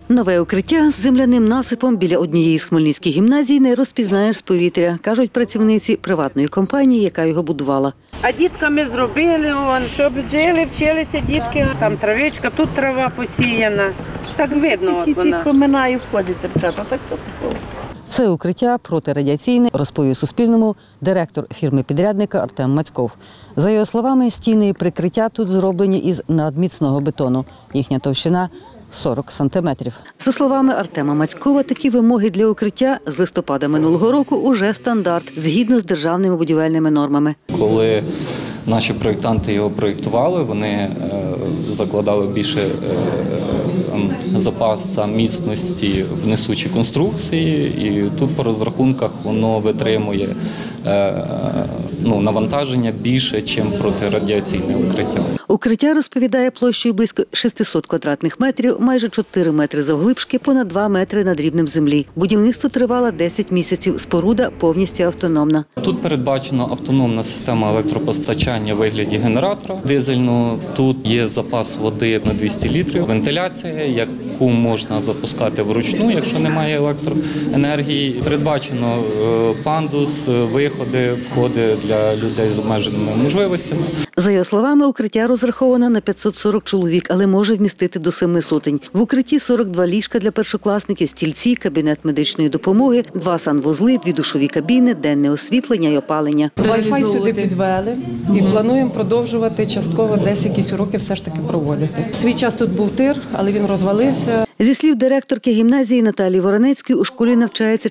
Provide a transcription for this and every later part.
Нове укриття з земляним насипом біля однієї з хмельницьких гімназій не розпізнаєш з повітря, кажуть працівниці приватної компанії, яка його будувала. А дітками зробили, щоб жили, вчилися дітки. Там травичка, тут трава посіяна. Так видно вона. Поминаю, входить дівчата, так то. Це укриття протирадіаційне, розповів Суспільному директор фірми-підрядника Артем Мацьков. За його словами, стіни і прикриття тут зроблені із надміцного бетону. Їхня товщина – 40 сантиметрів. За словами Артема Мацькова, такі вимоги для укриття з листопада минулого року уже стандарт, згідно з державними будівельними нормами. Коли наші проєктанти його проєктували, вони закладали більше запасу міцності в несучі конструкції, і тут по розрахунках воно витримує навантаження більше, ніж протирадіаційне укриття. Укриття, розповідає, площею близько 600 квадратних метрів, майже 4 метри завглибшки, понад 2 метри над рівнем землі. Будівництво тривало 10 місяців, споруда повністю автономна. Тут передбачена автономна система електропостачання в вигляді генератора дизельного. Тут є запас води на 200 літрів, вентиляція, яку можна запускати вручну, якщо немає електроенергії. Передбачено пандус, виходи, входи для людей з обмеженими можливостями. За його словами, укриття розраховано на 540 чоловік, але може вмістити до 7 сотень. В укритті 42 ліжка для першокласників, стільці, кабінет медичної допомоги, 2 санвузли, 2 душові кабіни, денне освітлення і опалення. Wi-Fi сюди підвели і плануємо продовжувати частково десь якісь уроки все ж таки проводити. В свій час тут був тир, але він розвалився. Зі слів директорки гімназії Наталії Воронецької, у школі навчається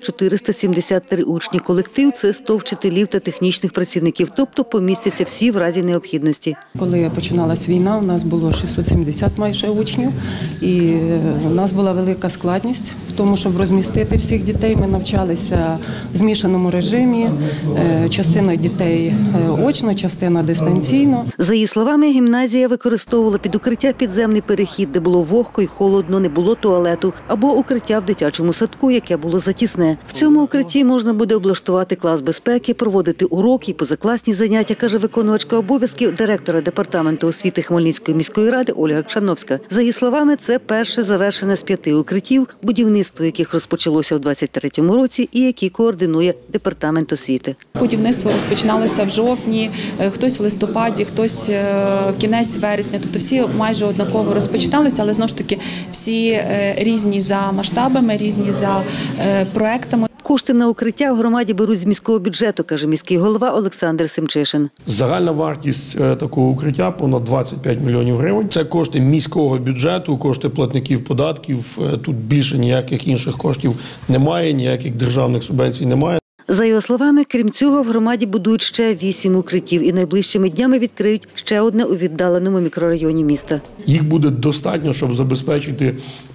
473 учні. Колектив – це 100 вчителів та технічних працівників, тобто помістяться всі в разі необхідності. Коли починалась війна, у нас було 670 майже учнів, і у нас була велика складність в тому, щоб розмістити всіх дітей. Ми навчалися в змішаному режимі, частина дітей очно, частина дистанційно. За її словами, гімназія використовувала під укриття підземний перехід, де було вогко і холодно, не було туалету, або укриття в дитячому садку, яке було затісне. В цьому укритті можна буде облаштувати клас безпеки, проводити уроки і позакласні заняття, каже виконувачка обов'язків директора департаменту освіти Хмельницької міської ради Ольга Кшановська. За її словами, це перше завершене з 5 укриттів, будівництво яких розпочалося в 2023 році і які координує департамент освіти. Будівництво розпочиналося в жовтні, хтось в листопаді, хтось кінець вересня, тобто всі майже однаково розпочиналися, але знову ж таки всі різні за масштабами, різні за проектами. Кошти на укриття в громаді беруть з міського бюджету, каже міський голова Олександр Семчишин. Загальна вартість такого укриття – понад 25 мільйонів гривень. Це кошти міського бюджету, кошти платників податків. Тут більше ніяких інших коштів немає, ніяких державних субвенцій немає. За його словами, крім цього, в громаді будують ще 8 укриттів і найближчими днями відкриють ще одне у віддаленому мікрорайоні міста. Їх буде достатньо, щоб забезпечити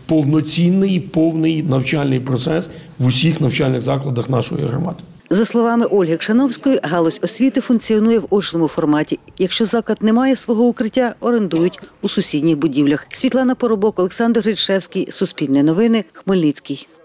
повний навчальний процес в усіх навчальних закладах нашої громади. За словами Ольги Кшановської, галузь освіти функціонує в очному форматі. Якщо заклад не має свого укриття, орендують у сусідніх будівлях. Світлана Поробок, Олександр Гречевський, Суспільне новини, Хмельницький.